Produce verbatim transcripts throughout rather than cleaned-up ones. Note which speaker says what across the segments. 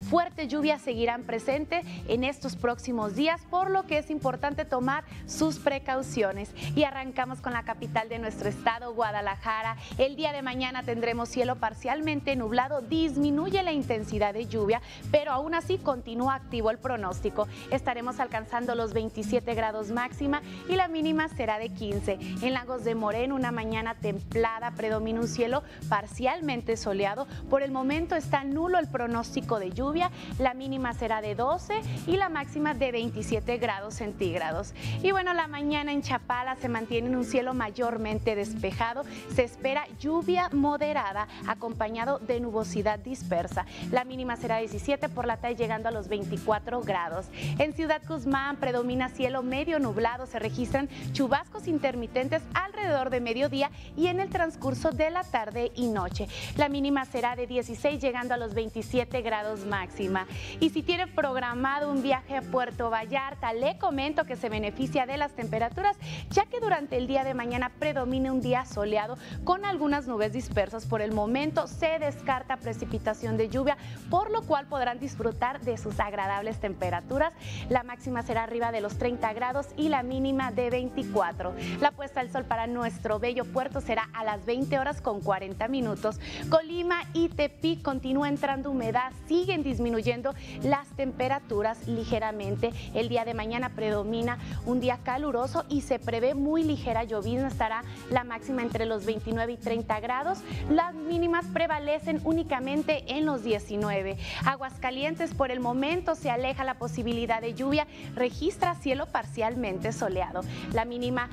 Speaker 1: fuertes lluvias seguirán presentes en estos próximos días, por lo que es importante tomar sus precauciones. Y arrancamos con la capital de nuestro estado, Guadalajara. El día de mañana tendremos cielo parcialmente nublado, disminuye la intensidad de lluvia, pero aún así continúa activo el pronóstico. Estaremos alcanzando los veintisiete grados máxima y la mínima será de quince. En Lagos de Moreno, una mañana templada, predomina un cielo parcialmente soleado. Por el momento está nulo el pronóstico de lluvia, la mínima será de doce y la máxima de veintisiete grados centígrados. Y bueno, la mañana en Chapala se mantiene en un cielo mayormente despejado, se espera lluvia moderada acompañado de nubosidad dispersa. La mínima será diecisiete, por la tarde llegando a los veinticuatro grados. En Ciudad Guzmán predomina cielo medio nublado, se registran chubascos intermitentes alrededor de mediodía y en el transcurso de la tarde y noche. La mínima será de dieciséis, llegando a los veintisiete grados máxima. Y si tiene programado un viaje a Puerto Vallarta, le comento que se beneficia de las temperaturas, ya que durante el día de mañana predomina un día soleado con algunas nubes dispersas. Por el momento se descarta precipitación de lluvia, por lo cual podrán disfrutar de sus agradables temperaturas. La máxima será arriba de los treinta grados y la mínima de veinticuatro. La puesta del sol para nuestro bello puerto será a las veinte horas con cuarenta minutos. Colima y Tepic continúa entrando humedad, siguen disminuyendo las temperaturas ligeramente. El día de mañana predomina un día caluroso y se prevé muy ligera llovizna, estará la máxima entre los veintinueve y treinta grados. Las mínimas prevalecen únicamente en los diecinueve. Aguascalientes, por el momento se aleja la posibilidad de lluvia, registra cielo parcialmente soleado. La mínima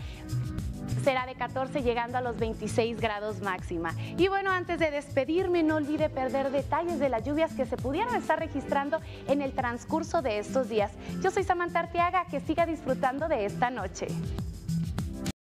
Speaker 1: será de catorce, llegando a los veintiséis grados máxima. Y bueno, antes de despedirme, no olvide perder detalles de las lluvias que se pudieran estar registrando en el transcurso de estos días. Yo soy Samantha Arteaga, que siga disfrutando de esta noche.